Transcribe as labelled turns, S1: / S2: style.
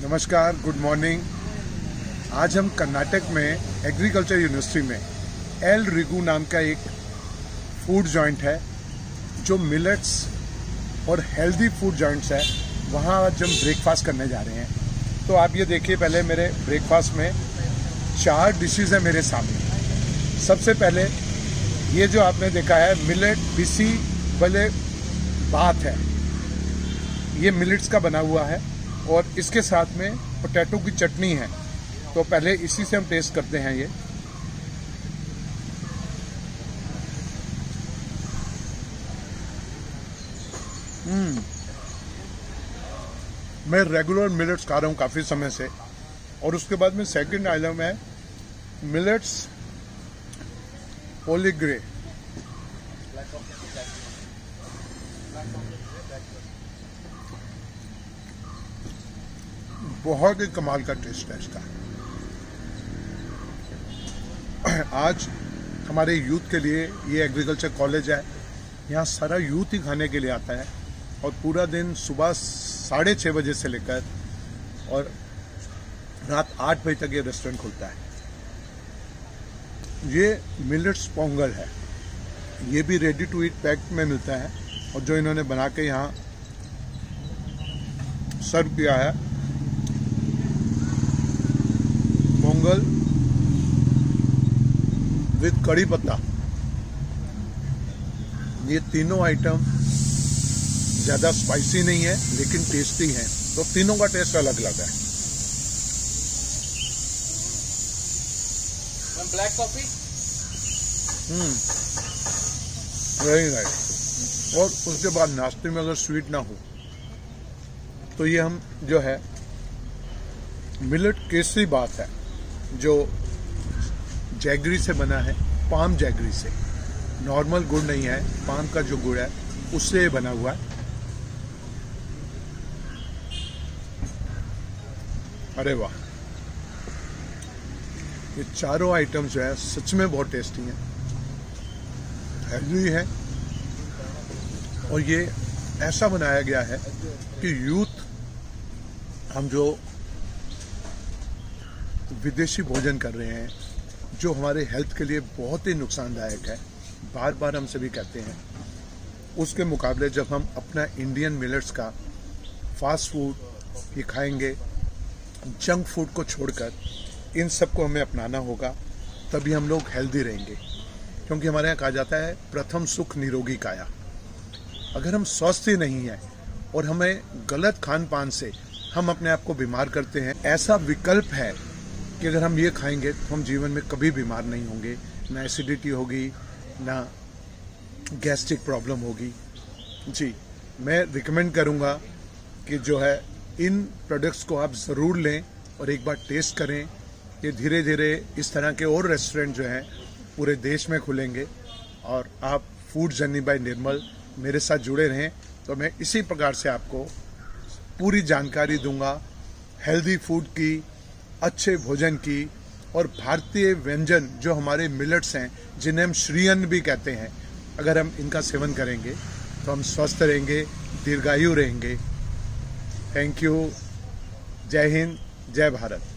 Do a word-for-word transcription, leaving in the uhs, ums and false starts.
S1: नमस्कार, good morning. आज हम कर्नाटक में एग्रीकल्चर यूनिवर्सिटी में एल रिगू नाम का एक फूड जॉइंट है जो मिलेट्स और हेल्दी फूड जॉइंट्स है। वहाँ आज हम ब्रेकफास्ट करने जा रहे हैं। तो आप ये देखिए, पहले मेरे ब्रेकफास्ट में चार डिशेस है मेरे सामने। सबसे पहले ये जो आपने देखा है मिलेट बिसी वाले बात है, ये मिलेट्स का बना हुआ है और इसके साथ में पोटैटो की चटनी है। तो पहले इसी से हम टेस्ट करते हैं। ये हम्म मैं रेगुलर मिलेट्स खा रहा हूँ काफी समय से। और उसके बाद में सेकंड आइटम है मिलेट्स पोलीग्रे। बहुत ही कमाल का टेस्ट है इसका। आज हमारे यूथ के लिए ये एग्रीकल्चर कॉलेज है, यहाँ सारा यूथ ही खाने के लिए आता है और पूरा दिन सुबह साढ़े छः बजे से लेकर और रात आठ बजे तक ये रेस्टोरेंट खुलता है। ये मिलेट्स पोंगल है, ये भी रेडी टू ईट पैक में मिलता है और जो इन्होंने बना के यहाँ सर्व किया है। पोंगल विद कड़ी पत्ता, ये तीनों आइटम ज्यादा स्पाइसी नहीं है लेकिन टेस्टी है, तो तीनों का टेस्ट अलग अलग है।
S2: Black coffee
S1: hmm very nice. और उसके बाद नाश्ते में अगर स्वीट ना हो तो ये हम जो है मिलेट केसरी बात है, जो जैगरी से बना है, पाम जैगरी से। नॉर्मल गुड़ नहीं है, पाम का जो गुड़ है उससे बना हुआ है। अरे वाह, ये चारों आइटम जो है सच में बहुत टेस्टी हैं, हेल्दी है। और ये ऐसा बनाया गया है कि यूथ, हम जो विदेशी भोजन कर रहे हैं जो हमारे हेल्थ के लिए बहुत ही नुकसानदायक है, बार बार हम सभी कहते हैं, उसके मुकाबले जब हम अपना इंडियन मिलेट्स का फास्ट फूड ये खाएंगे, जंक फूड को छोड़कर इन सबको हमें अपनाना होगा, तभी हम लोग हेल्दी रहेंगे। क्योंकि हमारे यहाँ कहा जाता है प्रथम सुख निरोगी काया। अगर हम स्वस्थ ही नहीं हैं और हमें गलत खान पान से हम अपने आप को बीमार करते हैं, ऐसा विकल्प है कि अगर हम ये खाएंगे तो हम जीवन में कभी बीमार नहीं होंगे, ना एसिडिटी होगी, ना गैस्ट्रिक प्रॉब्लम होगी। जी, मैं रिकमेंड करूँगा कि जो है इन प्रोडक्ट्स को आप ज़रूर लें और एक बार टेस्ट करें। ये धीरे धीरे इस तरह के और रेस्टोरेंट जो हैं पूरे देश में खुलेंगे और आप फूड जर्नी बाय निर्मल मेरे साथ जुड़े रहें, तो मैं इसी प्रकार से आपको पूरी जानकारी दूंगा हेल्दी फूड की, अच्छे भोजन की और भारतीय व्यंजन जो हमारे मिलेट्स हैं, जिन्हें हम श्रीअन्न भी कहते हैं। अगर हम इनका सेवन करेंगे तो हम स्वस्थ रहेंगे, दीर्घायु रहेंगे। Thank you. जय हिंद, जय भारत।